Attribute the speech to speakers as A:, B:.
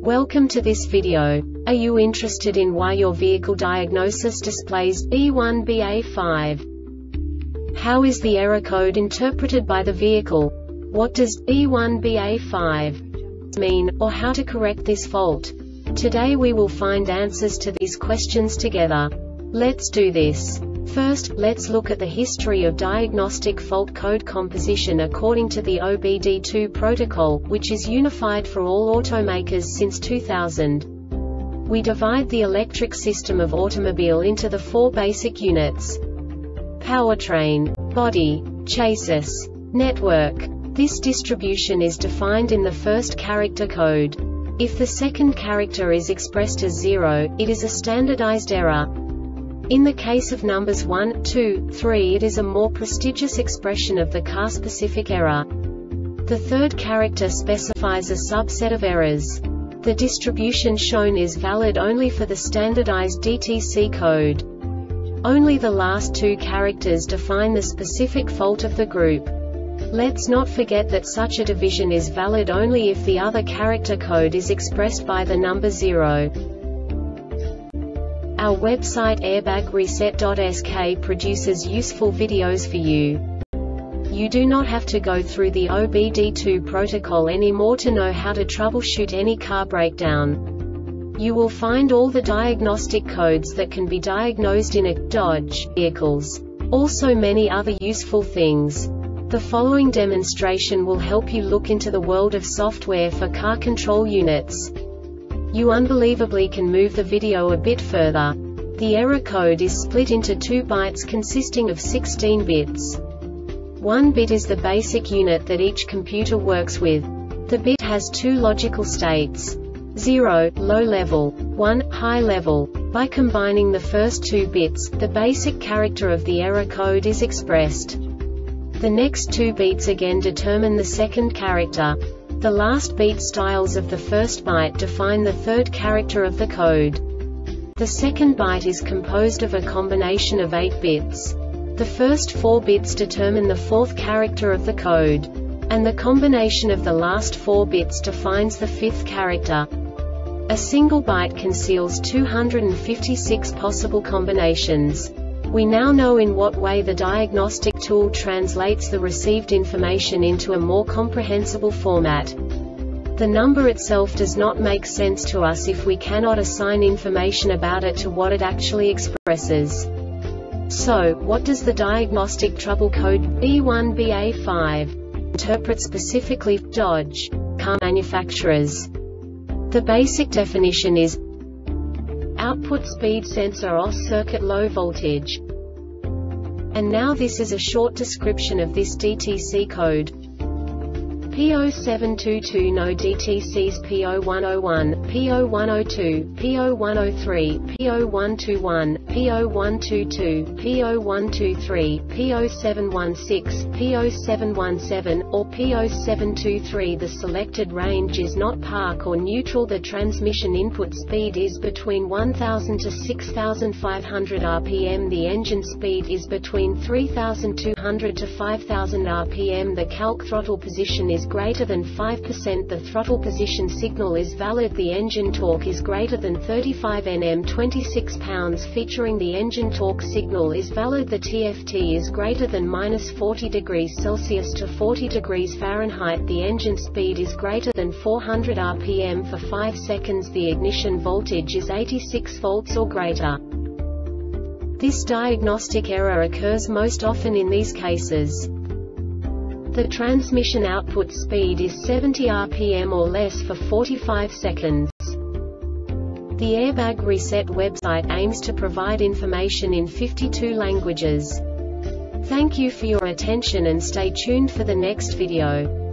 A: Welcome to this video. Are you interested in why your vehicle diagnosis displays E1BA5? How is the error code interpreted by the vehicle? What does E1BA5 mean, or how to correct this fault? Today we will find answers to these questions together. Let's do this. First, let's look at the history of diagnostic fault code composition according to the OBD2 protocol, which is unified for all automakers since 2000. We divide the electric system of automobile into the four basic units: powertrain, body, chassis, network. This distribution is defined in the first character code. If the second character is expressed as 0, it is a standardized error. In the case of numbers 1, 2, 3, it is a more prestigious expression of the car-specific error. The third character specifies a subset of errors. The distribution shown is valid only for the standardized DTC code. Only the last two characters define the specific fault of the group. Let's not forget that such a division is valid only if the other character code is expressed by the number 0. Our website airbagreset.sk produces useful videos for you. You do not have to go through the OBD2 protocol anymore to know how to troubleshoot any car breakdown. You will find all the diagnostic codes that can be diagnosed in a Dodge vehicles. Also many other useful things. The following demonstration will help you look into the world of software for car control units. You unbelievably can move the video a bit further. The error code is split into 2 bytes consisting of 16 bits. 1 bit is the basic unit that each computer works with. The bit has 2 logical states: 0, low level, 1, high level. By combining the first 2 bits, the basic character of the error code is expressed. The next 2 beats again determine the second character. The last beat styles of the first byte define the third character of the code. The second byte is composed of a combination of 8 bits. The first 4 bits determine the fourth character of the code. And the combination of the last 4 bits defines the fifth character. A single byte conceals 256 possible combinations. We now know in what way the diagnostic tool translates the received information into a more comprehensible format. The number itself does not make sense to us if we cannot assign information about it to what it actually expresses. So, what does the diagnostic trouble code E1BA5 interpret specifically for Dodge car manufacturers? The basic definition is output speed sensor off circuit low voltage. And now this is a short description of this DTC code. P0722 no DTCs P0101, P0102, P0103, P0121, P0122, P0123, P0716, P0717, or P0723. The selected range is not park or neutral. The transmission input speed is between 1000 to 6500 rpm. The engine speed is between 3200 to 5000 rpm. The calc throttle position is greater than 5%. The throttle position signal is valid. The engine torque is greater than 35 Nm 26 pounds. Featuring the engine torque signal is valid. The TFT is greater than -40 degrees Celsius to 40 degrees Fahrenheit. The engine speed is greater than 400 rpm for 5 seconds. The ignition voltage is 86 volts or greater. This diagnostic error occurs most often in these cases. The transmission output speed is 70 rpm or less for 45 seconds. The Airbag Reset website aims to provide information in 52 languages. Thank you for your attention and stay tuned for the next video.